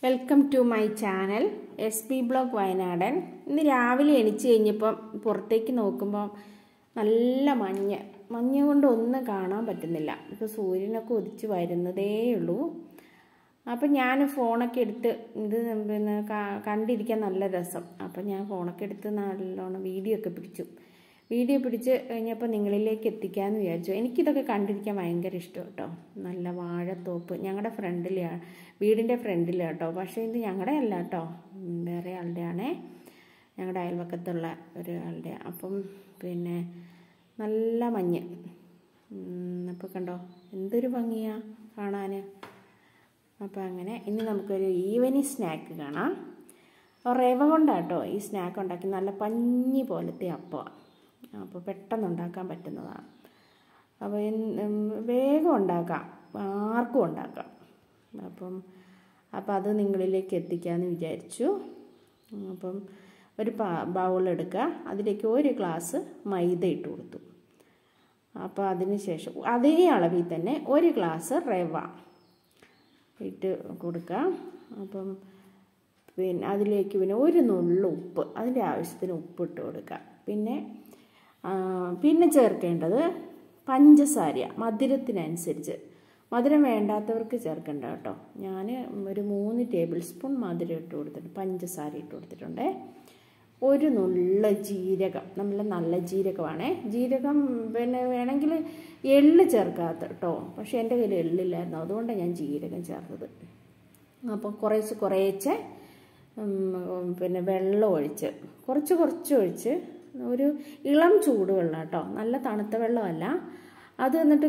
Welcome to my channel SP blog Wayanadan. ഇന്ന് രാവിലെ എണീച്ച് കഴിഞ്ഞപ്പോൾ പുറത്തേക്ക് നോക്കുമ്പോൾ നല്ല മഞ്ഞ് കൊണ്ട് ഒന്നും കാണാൻ പറ്റുന്നില്ല. ഇപ്പോൾ സൂര്യനൊക്കെ ഉദിച്ച് വരുന്നതേ ഉള്ളൂ. അപ്പം ഞാൻ ഫോണൊക്കെ എടുത്ത് ഇത് പിന്നെ കണ്ടിരിക്കാൻ നല്ല രസം. അപ്പം ഞാൻ ഫോണൊക്കെ എടുത്ത് നല്ലോണം വീഡിയോ പിടിച്ച് കഴിഞ്ഞപ്പോൾ നിങ്ങളിലേക്ക് എത്തിക്കാമെന്ന് വിചാരിച്ചു. എനിക്കിതൊക്കെ കണ്ടിരിക്കാൻ ഭയങ്കര ഇഷ്ടം കേട്ടോ. നല്ല വാഴത്തോപ്പ് ഞങ്ങളുടെ ഫ്രണ്ടിലാണ്, വീടിൻ്റെ ഫ്രണ്ടിലാണ് കേട്ടോ. പക്ഷേ ഇത് ഞങ്ങളുടെ അല്ല കേട്ടോ, വേറെ ആളുടെയാണേ, ഞങ്ങളുടെ അയൽവക്കത്തുള്ള ഒരാളുടെ. അപ്പം പിന്നെ നല്ല മഞ്ഞ്. അപ്പോൾ കണ്ടോ എന്തൊരു ഭംഗിയാണ് കാണാൻ. അപ്പോൾ അങ്ങനെ ഇനി നമുക്കൊരു ഈവനിങ് സ്നാക്ക് കാണാം. റവ കൊണ്ടാട്ടോ ഈ സ്നാക്ക് ഉണ്ടാക്കി. നല്ല പഞ്ഞി പോലത്തെ അപ്പമാണ്. അപ്പോൾ പെട്ടെന്ന് ഉണ്ടാക്കാൻ പറ്റുന്നതാണ്. അപ്പോൾ വേഗം ഉണ്ടാക്കാം, ആർക്കും ഉണ്ടാക്കാം. അപ്പം അത് നിങ്ങളിലേക്ക് എത്തിക്കാമെന്ന് വിചാരിച്ചു. അപ്പം ഒരു ബൗൾ എടുക്കുക, അതിലേക്ക് 1 ഗ്ലാസ് മൈദ ഇട്ട് കൊടുത്തു. അപ്പോൾ അതിന് ശേഷം അതേ അളവിൽ തന്നെ 1 ഗ്ലാസ് റവ ഇട്ട് കൊടുക്കുക. അപ്പം പിന്നെ അതിലേക്ക് പിന്നെ 1 നുള്ളു ഉപ്പ്, അതിൻ്റെ ആവശ്യത്തിന് ഉപ്പ് ഇട്ട് കൊടുക്കുക. പിന്നെ ചേർക്കേണ്ടത് പഞ്ചസാര മധുരത്തിനനുസരിച്ച്. മധുരം വേണ്ടാത്തവർക്ക് ചേർക്കേണ്ട കേട്ടോ. ഞാൻ ഒരു 3 ടേബിൾ സ്പൂൺ മധുരം ഇട്ട് കൊടുത്തിട്ടുണ്ട്, പഞ്ചസാര ഇട്ട് കൊടുത്തിട്ടുണ്ട്. 1 നുള്ള ജീരകം, നല്ല ജീരകമാണേ. ജീരകം പിന്നെ വേണമെങ്കിൽ എള്ള് ചേർക്കാത്ത കേട്ടോ, പക്ഷേ എൻ്റെ കയ്യിൽ എള്ളില്ലായിരുന്നു, അതുകൊണ്ടാണ് ഞാൻ ജീരകം ചേർത്തത്. അപ്പോൾ കുറേശ്ശെ പിന്നെ വെള്ളം ഒഴിച്ച് കുറച്ച് ഒഴിച്ച് ഒരു ഇളം ചൂടുവെള്ളം കേട്ടോ, നല്ല തണുത്ത വെള്ളമല്ല അത്. എന്നിട്ട്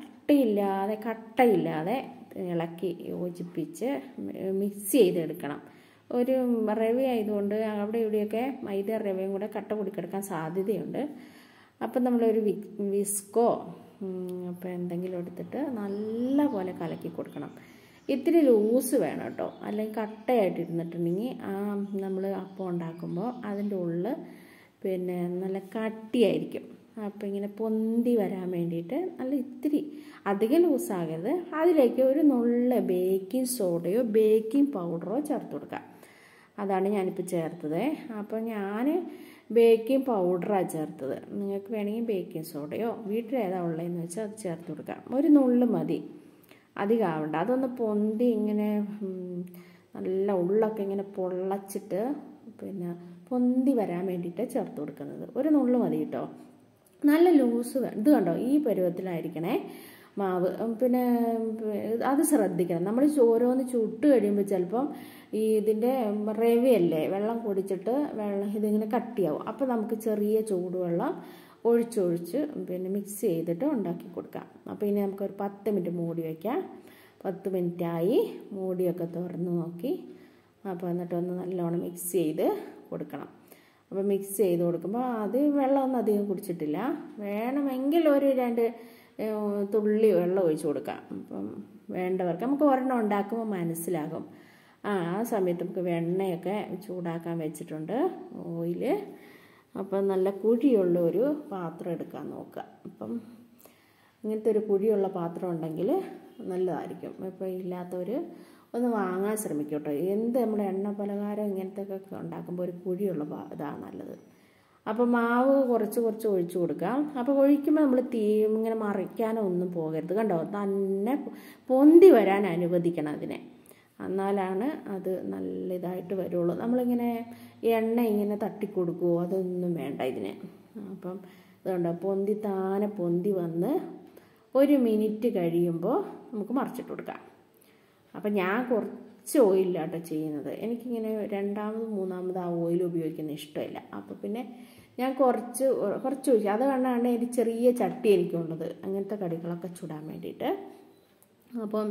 കട്ടയില്ലാതെ ഇളക്കി യോജിപ്പിച്ച് മിക്സ് ചെയ്തെടുക്കണം. ഒരു റവ ആയതുകൊണ്ട് അവിടെ ഇവിടെയൊക്കെ മൈദ റവയും കൂടെ കട്ട കുടിക്കെടുക്കാൻ സാധ്യതയുണ്ട്. അപ്പം നമ്മളൊരു വിസ്കോ അപ്പോൾ എന്തെങ്കിലും എടുത്തിട്ട് നല്ല പോലെ കലക്കി കൊടുക്കണം. ഇത്തിരി ലൂസ് വേണം കേട്ടോ, അല്ലെങ്കിൽ കട്ടയായിട്ടിരുന്നിട്ടുണ്ടെങ്കിൽ നമ്മൾ അപ്പം ഉണ്ടാക്കുമ്പോൾ അതിൻ്റെ ഉള്ളിൽ പിന്നെ നല്ല കട്ടിയായിരിക്കും. അപ്പോൾ ഇങ്ങനെ പൊന്തി വരാൻ വേണ്ടിയിട്ട് നല്ല ഇത്തിരി അധികം ലൂസാകരുത്. അതിലേക്ക് 1 നുള്ള ബേക്കിംഗ് സോഡയോ ബേക്കിംഗ് പൗഡറോ ചേർത്ത് കൊടുക്കുക. അതാണ് ഞാനിപ്പോൾ ചേർത്തത്. അപ്പോൾ ഞാൻ ബേക്കിംഗ് പൗഡറാണ് ചേർത്തത്. നിങ്ങൾക്ക് വേണമെങ്കിൽ ബേക്കിംഗ് സോഡയോ വീട്ടിൽ ഏതാ ഉള്ളതെന്ന് വെച്ചാൽ അത് ചേർത്ത് കൊടുക്കാം. 1 നുള്ളു മതി, അധികം ആവണ്ട. അതൊന്ന് പൊന്തി ഇങ്ങനെ നല്ല ഉള്ളൊക്കെ ഇങ്ങനെ പൊള്ളച്ചിട്ട് പിന്നെ പൊന്തി വരാൻ വേണ്ടിയിട്ട് ചേർത്ത് കൊടുക്കുന്നത്. 1 നുള്ളു മതി കേട്ടോ. നല്ല ലൂസ് ഇത് കണ്ടോ, ഈ പരുവത്തിലായിരിക്കണേ മാവ്. പിന്നെ അത് ശ്രദ്ധിക്കണം. നമ്മൾ ഓരോന്ന് ചുട്ട് കഴിയുമ്പോൾ ചിലപ്പം ഇതിൻ്റെ റവയല്ലേ വെള്ളം കുടിച്ചിട്ട് ഇതിങ്ങനെ കട്ടിയാവും. അപ്പോൾ നമുക്ക് ചെറിയ ചൂടുവെള്ളം ഒഴിച്ചൊഴിച്ച് പിന്നെ മിക്സ് ചെയ്തിട്ട് ഉണ്ടാക്കി കൊടുക്കാം. അപ്പോൾ ഇനി നമുക്കൊരു 10 മിനിറ്റ് മൂടി വയ്ക്കാം. 10 മിനിറ്റായി, മൂടിയൊക്കെ തുറന്ന് നോക്കി. അപ്പോൾ എന്നിട്ടൊന്ന് നല്ലോണം മിക്സ് ചെയ്ത് കൊടുക്കണം. അപ്പോൾ മിക്സ് ചെയ്ത് കൊടുക്കുമ്പോൾ അത് വെള്ളമൊന്നും അധികം കുടിച്ചിട്ടില്ല. വേണമെങ്കിൽ ഒരു 2 തുള്ളി വെള്ളം ഒഴിച്ച് കൊടുക്കാം. അപ്പം വേണ്ടവർക്ക് നമുക്ക് ഒരെണ്ണം ഉണ്ടാക്കുമ്പോൾ മനസ്സിലാകും. ആ സമയത്ത് നമുക്ക് എണ്ണയൊക്കെ ചൂടാക്കാൻ വെച്ചിട്ടുണ്ട്, ഓയില്. അപ്പം നല്ല കുഴിയുള്ള ഒരു പാത്രം എടുക്കാൻ നോക്കുക. അപ്പം ഇങ്ങനത്തെ ഒരു കുഴിയുള്ള പാത്രം ഉണ്ടെങ്കിൽ നല്ലതായിരിക്കും. ഇപ്പോൾ ഇല്ലാത്തവർ ഒന്ന് വാങ്ങാൻ ശ്രമിക്കും കേട്ടോ. നമ്മൾ എണ്ണ പലഹാരം ഇങ്ങനത്തെ ഒക്കെ ഉണ്ടാക്കുമ്പോൾ ഒരു കുഴിയുള്ള ഇതാണ് നല്ലത്. അപ്പോൾ മാവ് കുറച്ച് ഒഴിച്ചു കൊടുക്കാം. അപ്പോൾ ഒഴിക്കുമ്പോൾ നമ്മൾ ഇങ്ങനെ മറിക്കാനോ ഒന്നും പോകരുത്. കണ്ടോ, തന്നെ പൊന്തി വരാൻ അനുവദിക്കണം അതിനെ, എന്നാലാണ് അത് നല്ല ഇതായിട്ട് വരുള്ളൂ. നമ്മളിങ്ങനെ എണ്ണ ഇങ്ങനെ തട്ടിക്കൊടുക്കുമോ അതൊന്നും വേണ്ട ഇതിന്. അപ്പം ഇതുണ്ടോ പൊന്തി വന്ന് 1 മിനിറ്റ് കഴിയുമ്പോൾ നമുക്ക് മറിച്ചിട്ട് കൊടുക്കാം. അപ്പം ഞാൻ കുറച്ച് ഓയിലാട്ടോ ചെയ്യുന്നത്. എനിക്കിങ്ങനെ 2ാമത് 3ാമത് ആ ഓയിൽ ഉപയോഗിക്കുന്ന ഇഷ്ടമില്ല. അപ്പോൾ പിന്നെ ഞാൻ കുറച്ച് ഒഴിച്ചു. അത് കണ്ടാണ് ഒരു ചെറിയ ചട്ടി എനിക്കുള്ളത് അങ്ങനത്തെ കടികളൊക്കെ ചുടാൻ വേണ്ടിയിട്ട്. അപ്പം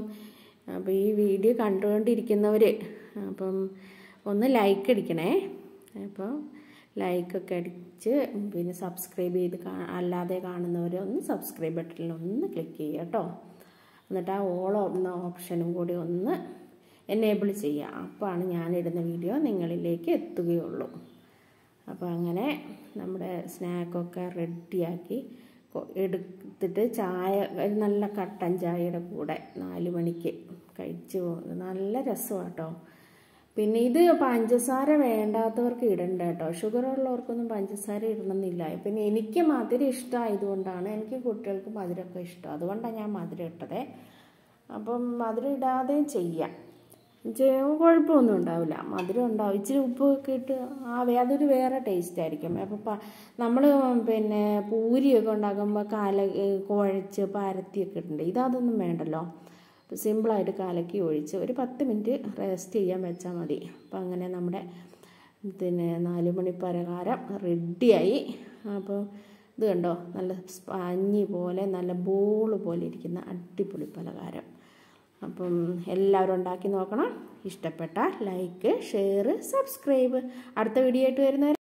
ഈ വീഡിയോ കണ്ടുകൊണ്ടിരിക്കുന്നവർ അപ്പം ഒന്ന് ലൈക്ക് അടിക്കണേ. അപ്പോൾ ലൈക്കൊക്കെ അടിച്ച് പിന്നെ സബ്സ്ക്രൈബ് ചെയ്ത് അല്ലാതെ കാണുന്നവർ ഒന്ന് സബ്സ്ക്രൈബ് ബട്ടണിൽ ഒന്ന് ക്ലിക്ക് ചെയ്യുക കേട്ടോ. എന്നിട്ട് ആ ഓൾ എന്ന ഓപ്ഷനും കൂടി ഒന്ന് എനേബിൾ ചെയ്യുക. അപ്പോഴാണ് ഞാനിടുന്ന വീഡിയോ നിങ്ങളിലേക്ക് എത്തുകയുള്ളൂ. അപ്പോൾ അങ്ങനെ നമ്മുടെ സ്നാക്കൊക്കെ റെഡിയാക്കി എടുത്തിട്ട് ചായ, നല്ല കട്ടൻ ചായയുടെ കൂടെ 4 മണിക്ക് കഴിച്ചു. നല്ല രസമാണ് കേട്ടോ. പിന്നെ ഇത് പഞ്ചസാര വേണ്ടാത്തവർക്ക് ഇടണ്ട കേട്ടോ. ഷുഗർ ഉള്ളവർക്കൊന്നും പഞ്ചസാര ഇടണമെന്നില്ല. പിന്നെ എനിക്ക് മധുരം ഇഷ്ടമായതുകൊണ്ടാണ്, എനിക്ക് കുട്ടികൾക്ക് മധുരമൊക്കെ ഇഷ്ടം, അതുകൊണ്ടാണ് ഞാൻ മധുരം ഇട്ടത്. അപ്പം മധുരം ഇടാതെയും ചെയ്യാം, കുഴപ്പമൊന്നും ഉണ്ടാവില്ല. മധുരം ഉണ്ടാവും, ഇച്ചിരി ഉപ്പൊക്കെ ഇട്ട് അതൊരു വേറെ ടേസ്റ്റ് ആയിരിക്കും. അപ്പം നമ്മൾ പിന്നെ പൂരിയൊക്കെ ഉണ്ടാക്കുമ്പോൾ കുഴച്ച് പരത്തിയൊക്കെ ഇട്ടുണ്ട്. ഇതൊന്നും വേണ്ടല്ലോ, സിമ്പിളായിട്ട് കലക്കി ഒഴിച്ച് ഒരു 10 മിനിറ്റ് റെസ്റ്റ് ചെയ്യാൻ വെച്ചാൽ മതി. അപ്പം അങ്ങനെ നമ്മുടെ പിന്നെ 4 മണി പലഹാരം റെഡിയായി. അപ്പോൾ ഇത് കണ്ടോ, നല്ല സ്പഞ്ഞി പോലെ നല്ല ബോൾ പോലെ ഇരിക്കുന്ന അടിപൊളി പലഹാരം. അപ്പം എല്ലാവരും ഉണ്ടാക്കി നോക്കണം. ഇഷ്ടപ്പെട്ടാൽ ലൈക്ക്, ഷെയർ, സബ്സ്ക്രൈബ്. അടുത്ത വീഡിയോ ആയിട്ട് വരുന്നവരെ